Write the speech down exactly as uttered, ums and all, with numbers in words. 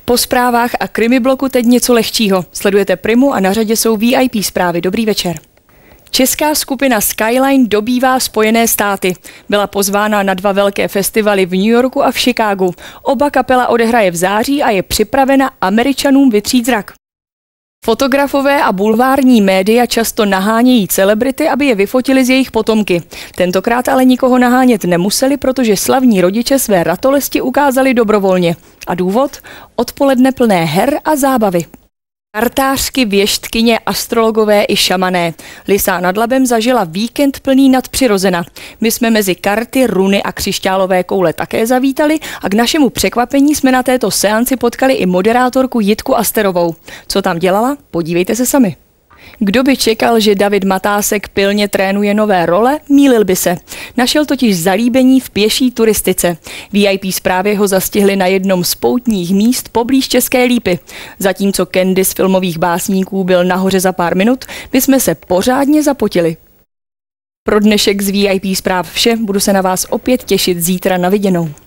Po zprávách a krimi bloku teď něco lehčího. Sledujete Primu a na řadě jsou V I P zprávy. Dobrý večer. Česká skupina Skyline dobývá Spojené státy. Byla pozvána na dva velké festivaly v New Yorku a v Chicagu. Oba kapela odehraje v září a je připravena Američanům vytřít zrak. Fotografové a bulvární média často nahánějí celebrity, aby je vyfotili z jejich potomky. Tentokrát ale nikoho nahánět nemuseli, protože slavní rodiče své ratolesti ukázali dobrovolně. A důvod? Odpoledne plné her a zábavy. Kartářky, věštkyně, astrologové i šamané. Lysá nad Labem zažila víkend plný nadpřirozena. My jsme mezi karty, runy a křišťálové koule také zavítali a k našemu překvapení jsme na této seanci potkali i moderátorku Jitku Asterovou. Co tam dělala? Podívejte se sami. Kdo by čekal, že David Matásek pilně trénuje nové role, mýlil by se. Našel totiž zalíbení v pěší turistice. V I P zprávě ho zastihli na jednom z poutních míst poblíž České Lípy. Zatímco Candy z filmových básníků byl nahoře za pár minut, my jsme se pořádně zapotili. Pro dnešek z V I P zpráv vše, budu se na vás opět těšit zítra na viděnou.